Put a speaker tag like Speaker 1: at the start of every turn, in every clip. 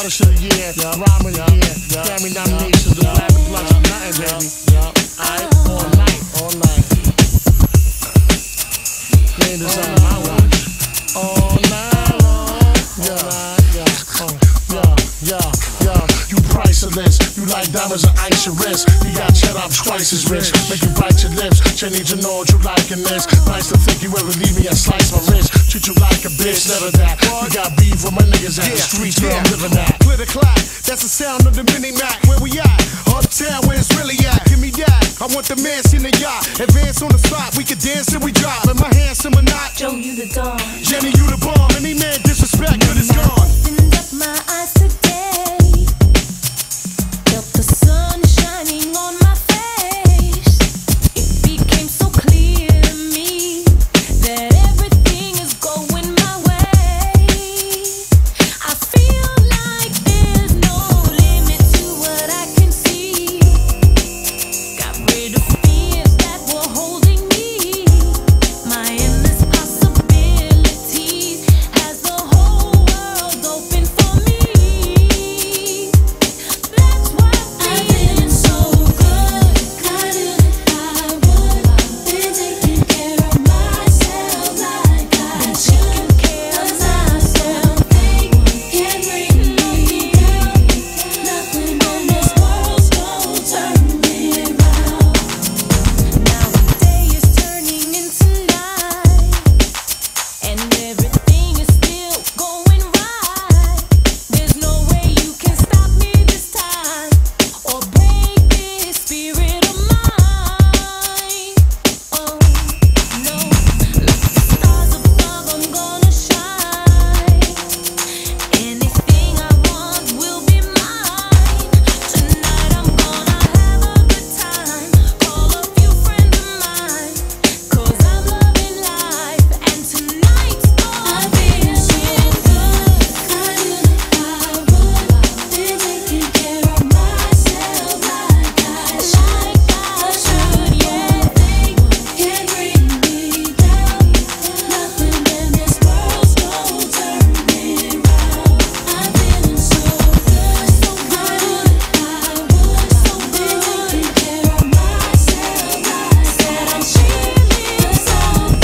Speaker 1: Artist of the Year, Rhyme of the Year, Grammy nominations, the Black Plus, nothing, baby. Aight, all night, all night. Playing this on my watch. All night long. You priceless. You like diamonds and ice your wrist. You got cheddar, I'm twice as rich. Make you bite your lips. She need to know what you liking this. Nice to think you ever leave me and slice my wrist. Treat you like a bitch, never that. You got beef with my niggas at the streets where I'm living at.
Speaker 2: Clitter, clack, that's the sound of the Mini Mack. Where we at? Uptown, where it's really at. Give me that. I want the mansion in the yacht. Advance on the spot, we can dance till we drop. Am I handsome or not?
Speaker 3: Joe, you the dawn.
Speaker 2: Jenny, you the bomb. Any man disrespect, good is gone.
Speaker 3: Opened up my eyes today. Felt the sun shining on my face. It became so clear to me that everything is going my way. I feel like there's no limit to what I can see. Got rid of fears that were holding me. My endless possibilities has the whole world open for me. That's why I've been so good. I knew that I would. Been taking care of myself like I should. Cause I still think can't bring me down. Nothing in this world's gonna turn me around. Now the day is turning into night, and everything is still going right. There's no way you can stop me this time or break this spirit of mine. Oh no, like the stars above, I'm gonna shine. Anything I want will be mine. Tonight I'm gonna have a good time. Call a few friends of mine, cause I'm loving life. And tonight's I've been feeling good. I knew that I would. Been taking care of myself like I should. Yeah, can't bring me down. Nothing in this world's gonna turn me around. I'm feeling so good, so good. I would, so been taking care of myself. I said I'm feeling so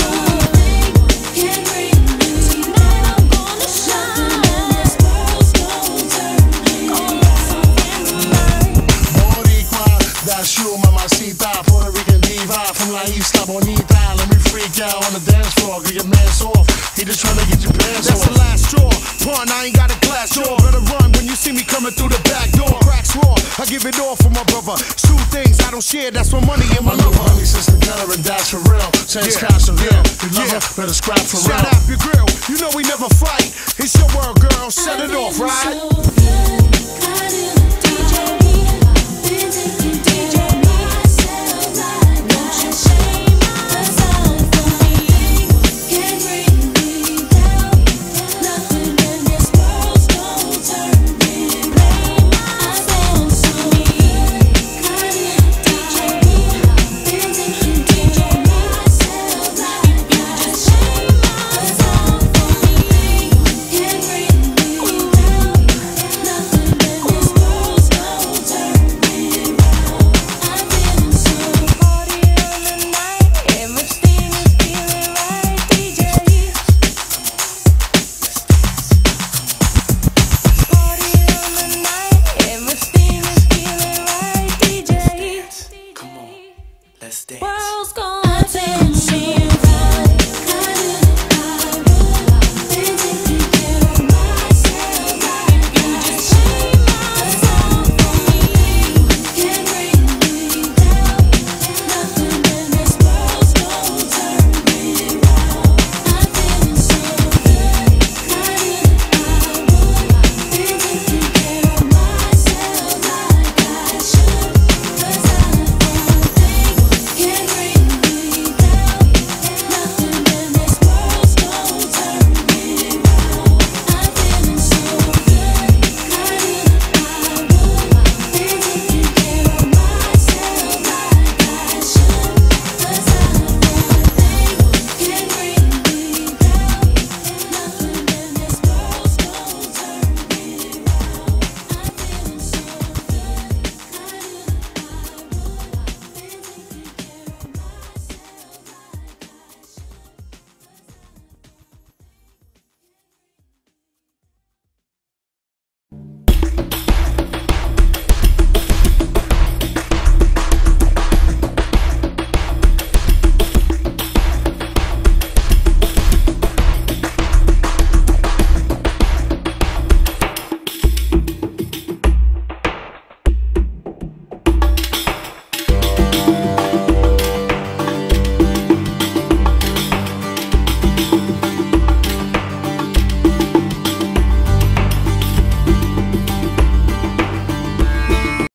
Speaker 3: good. Can't bring me tonight. I'm gonna shine. This world's gonna turn me. Gonna let some friends of mine.
Speaker 1: Boricua, that's you, mamacita. Puerto Rican diva from La Isla Bonita. Let me freak out on the dance floor. Get your mans off. He just trying to get your pants
Speaker 2: That's
Speaker 1: off.
Speaker 2: the last straw. Pun, I ain't got a glass door. Better run when you see me coming through the back door. Cracks raw, I give it all for my brother. Shoot things I don't share, that's my money and my
Speaker 1: My little
Speaker 2: lover.
Speaker 1: honey sister gutter and that's for real. Sense
Speaker 2: Yeah,
Speaker 1: cash for real.
Speaker 2: yeah,
Speaker 1: You love
Speaker 2: yeah.
Speaker 1: her, better scrap for
Speaker 2: Shut
Speaker 1: real.
Speaker 2: up your grill, you know we never fight. It's your world, girl, set it off, right?
Speaker 3: So good. I knew that DJ been taking care of myself like I should. Myself for me. Can't bring me down. Nothing in this world's gonna turn me around. I feel so good. I knew that DJ been taking care of myself like I should. Myself for me. Can't bring me down. Nothing in this world's gonna turn me around. I'm feeling so party on the night. Everything is feeling right, DJ. Party on the night. Everything is feeling right, DJ.
Speaker 4: Come on, let's dance.